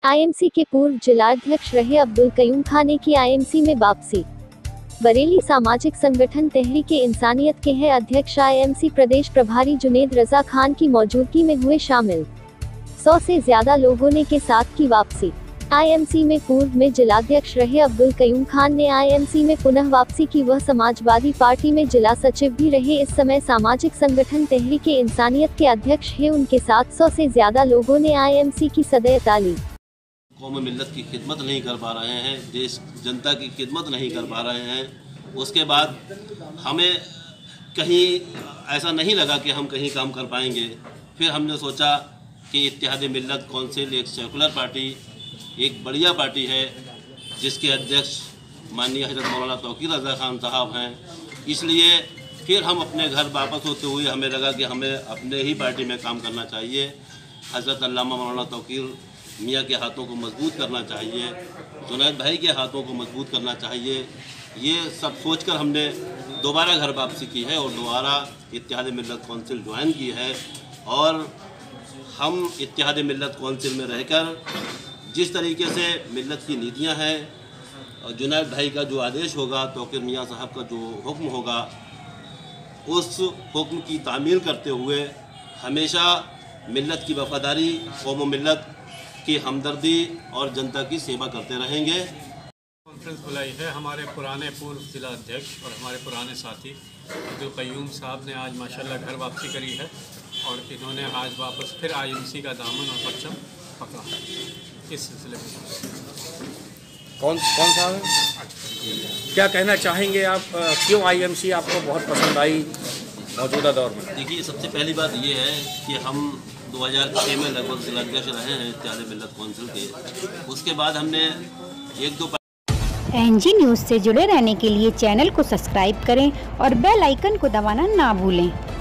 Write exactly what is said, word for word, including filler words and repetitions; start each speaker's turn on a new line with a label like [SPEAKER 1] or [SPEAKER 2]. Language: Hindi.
[SPEAKER 1] आईएमसी के पूर्व जिलाध्यक्ष रहे अब्दुल कयूम खान की आईएमसी में वापसी। बरेली सामाजिक संगठन तहरीके इंसानियत के है अध्यक्ष आईएमसी प्रदेश प्रभारी जुनेद रजा खान की मौजूदगी में हुए शामिल। सौ से ज्यादा लोगों ने के साथ की वापसी। आईएमसी में पूर्व में जिलाध्यक्ष रहे अब्दुल कयूम खान ने आईएमसी में पुनः वापसी की। वह समाजवादी पार्टी में जिला सचिव भी रहे। इस समय सामाजिक संगठन तहरीके इंसानियत के अध्यक्ष है। उनके साथ सौ से ज्यादा लोगों ने आईएमसी की सदस्यता ली।
[SPEAKER 2] कौम मिल्लत की खिदमत नहीं कर पा रहे हैं, देश जनता की खिदमत नहीं कर पा रहे हैं। उसके बाद हमें कहीं ऐसा नहीं लगा कि हम कहीं काम कर पाएंगे। फिर हमने सोचा कि इत्तेहाद मिल्लत कौंसिल एक सेकुलर पार्टी, एक बढ़िया पार्टी है जिसके अध्यक्ष माननीय हज़रत मौलाना तौकीर रज़ा खान साहब हैं। इसलिए फिर हम अपने घर वापस होते हुए हमें लगा कि हमें अपने ही पार्टी में काम करना चाहिए। हज़रत अल्लामा मौलाना तौकीर मियाँ के हाथों को मजबूत करना चाहिए, जुनैद भाई के हाथों को मजबूत करना चाहिए। ये सब सोचकर हमने दोबारा घर वापसी की है और दोबारा इत्तेहाद मिल्लत कौंसिल ज्वाइन की है। और हम इत्तेहाद मिल्लत कौंसिल में रहकर जिस तरीके से मिल्लत की नीतियां हैं और जुनैद भाई का जो आदेश होगा, तौकीर मियाँ साहब का जो हुक्म होगा, उस हुक्म की तामील करते हुए हमेशा मिल्लत की वफादारी, कौम मिल्लत की हमदर्दी और जनता की सेवा करते रहेंगे।
[SPEAKER 3] कॉन्फ्रेंस बुलाई है। हमारे पुराने पूर्व जिला अध्यक्ष और हमारे पुराने साथी अब्दुल कयूम साहब ने आज माशाल्लाह घर वापसी करी है और इन्होंने आज वापस फिर आईएमसी का दामन और परचम पकड़ा है। इस सिलसिले में
[SPEAKER 4] कौन कौन सा है, क्या कहना चाहेंगे आप? क्यों आईएमसी आपको बहुत पसंद आई मौजूदा दौर में?
[SPEAKER 2] देखिए, सबसे पहली बात ये है कि हम दो हज़ार छह में लगभग जिलाध्यक्ष रहे हैं इत्तेहाद मिल्लत कौंसिल के। उसके बाद हमने एक दो
[SPEAKER 5] एनजी न्यूज़ से जुड़े रहने के लिए चैनल को सब्सक्राइब करें और बेल आइकन को दबाना ना भूलें।